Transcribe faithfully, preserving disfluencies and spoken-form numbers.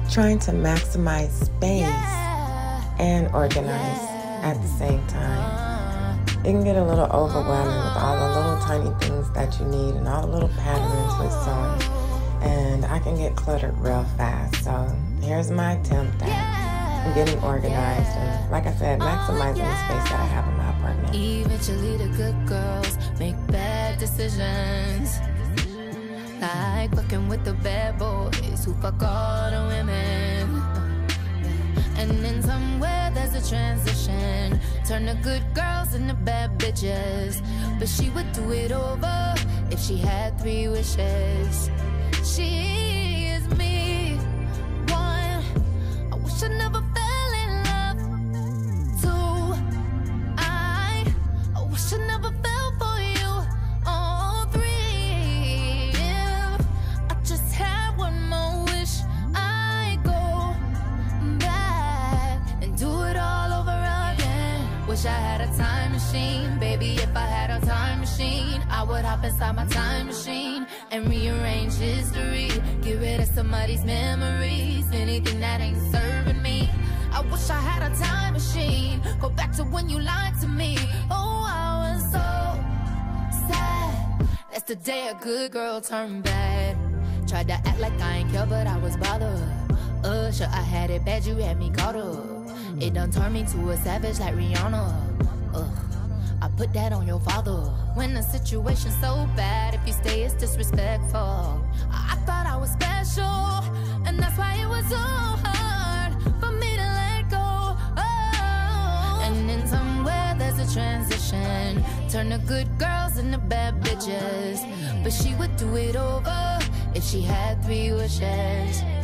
trying to maximize space and organize at the same time. It can get a little overwhelming with all the little tiny things that you need and all the little patterns with sewing. And I can get cluttered real fast. So here's my attempt at getting organized and, like I said, maximizing the space that I have in my apartment. Eventually the good girls make bad decisions, like fucking with the bad boys who fuck all the women. And then somewhere there's a transition, turn the good girls into bad bitches. But she would do it over if she had three wishes. She is me, one, I wish I never fell in love. Two, I, I wish I never fell for you. Oh, three, if I just had one more wish, I go back and do it all over again. Wish I had a time machine, baby. If I had a time machine, I would hop inside my time machine and rearrange history, get rid of somebody's memories, anything that ain't serving me. I wish I had a time machine, go back to when you lied to me. Oh, I was so sad. That's the day a good girl turned bad. Tried to act like I ain't care, but I was bothered. Uh, sure I had it bad, you had me caught up. It done turned me to a savage like Rihanna. Ugh, I put that on your father. When the situation's so bad, if you stay, it's disrespectful. I, I thought I was special, and that's why it was so hard for me to let go. Oh. And then somewhere there's a transition, turn the good girls into bad bitches. But she would do it over if she had three wishes.